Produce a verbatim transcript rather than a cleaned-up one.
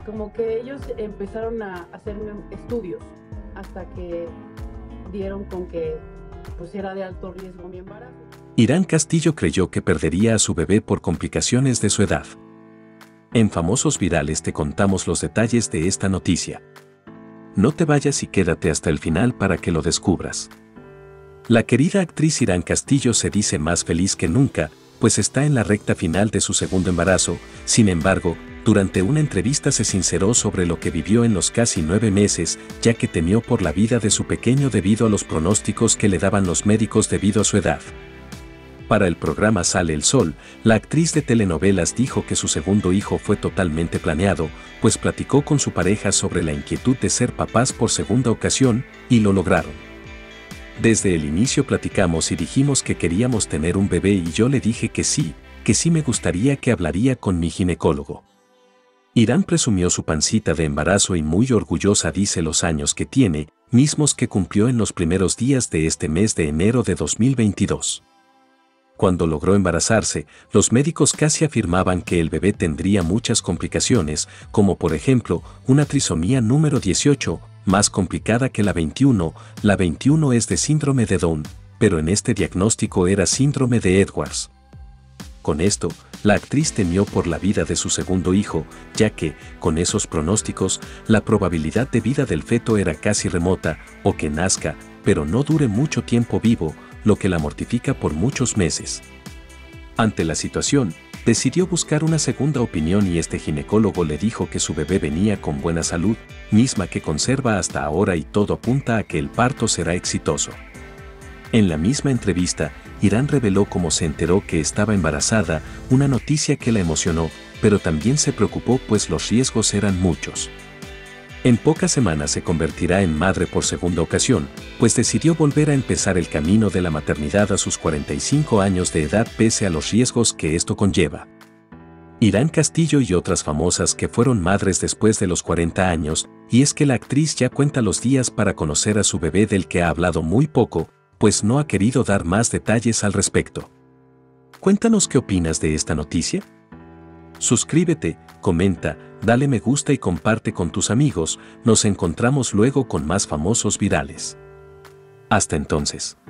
como que ellos empezaron a hacerme estudios hasta que dieron con que pues era de alto riesgo mi embarazo. Irán Castillo creyó que perdería a su bebé por complicaciones de su edad. En Famosos Virales te contamos los detalles de esta noticia. No te vayas y quédate hasta el final para que lo descubras. La querida actriz Irán Castillo se dice más feliz que nunca, pues está en la recta final de su segundo embarazo. Sin embargo, durante una entrevista se sinceró sobre lo que vivió en los casi nueve meses, ya que temió por la vida de su pequeño debido a los pronósticos que le daban los médicos debido a su edad. Para el programa Sale el Sol, la actriz de telenovelas dijo que su segundo hijo fue totalmente planeado, pues platicó con su pareja sobre la inquietud de ser papás por segunda ocasión, y lo lograron. Desde el inicio platicamos y dijimos que queríamos tener un bebé y yo le dije que sí, que sí me gustaría que hablaría con mi ginecólogo. Irán presumió su pancita de embarazo y muy orgullosa dice los años que tiene, mismos que cumplió en los primeros días de este mes de enero de dos mil veintidós. Cuando logró embarazarse, los médicos casi afirmaban que el bebé tendría muchas complicaciones, como por ejemplo, una trisomía número dieciocho, más complicada que la veintiuno, la veintiuno es de síndrome de Down, pero en este diagnóstico era síndrome de Edwards. Con esto, la actriz temió por la vida de su segundo hijo, ya que, con esos pronósticos, la probabilidad de vida del feto era casi remota, o que nazca, pero no dure mucho tiempo vivo, lo que la mortifica por muchos meses. Ante la situación, decidió buscar una segunda opinión y este ginecólogo le dijo que su bebé venía con buena salud, misma que conserva hasta ahora y todo apunta a que el parto será exitoso. En la misma entrevista, Irán reveló cómo se enteró que estaba embarazada, una noticia que la emocionó, pero también se preocupó pues los riesgos eran muchos. En pocas semanas se convertirá en madre por segunda ocasión, pues decidió volver a empezar el camino de la maternidad a sus cuarenta y cinco años de edad pese a los riesgos que esto conlleva. Irán Castillo y otras famosas que fueron madres después de los cuarenta años, y es que la actriz ya cuenta los días para conocer a su bebé del que ha hablado muy poco, pues no ha querido dar más detalles al respecto. Cuéntanos qué opinas de esta noticia. Suscríbete, comenta, dale me gusta y comparte con tus amigos. Nos encontramos luego con más Famosos Virales. Hasta entonces.